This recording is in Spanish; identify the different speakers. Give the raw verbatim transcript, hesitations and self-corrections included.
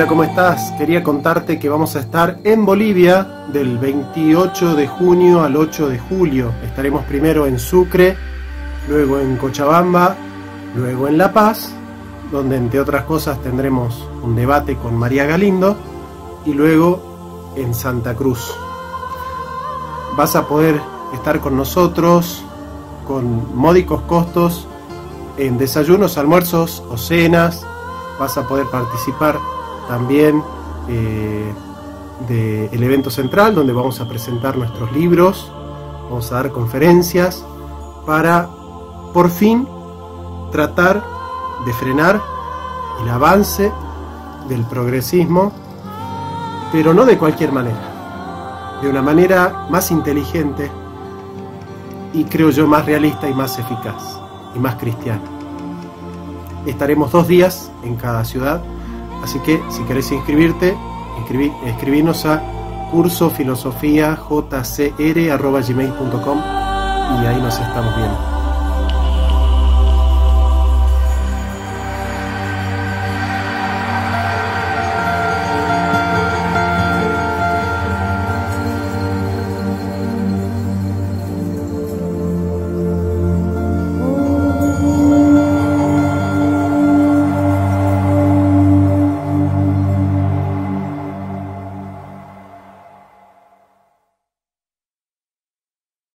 Speaker 1: Hola, ¿cómo estás? Quería contarte que vamos a estar en Bolivia del veintiocho de junio al ocho de julio. Estaremos primero en Sucre, luego en Cochabamba, luego en La Paz, donde entre otras cosas tendremos un debate con María Galindo, y luego en Santa Cruz. Vas a poder estar con nosotros con módicos costos en desayunos, almuerzos o cenas. Vas a poder participar también eh, del evento central, donde vamos a presentar nuestros libros, vamos a dar conferencias para por fin tratar de frenar el avance del progresismo, pero no de cualquier manera, de una manera más inteligente y, creo yo, más realista y más eficaz y más cristiana. Estaremos dos días en cada ciudad, así que si querés inscribirte, escribí, escribinos a curso filosofía j c r arroba gmail punto com y ahí nos estamos viendo.